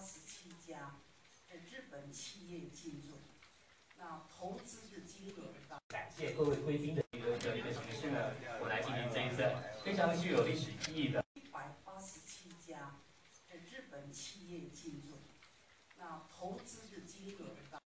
家日本企业进驻，那投资的金额达。 感谢各位贵宾的一个形式呢，我来进行这一次非常具有历史意义的 187家日本企业进驻，那投资的金额达。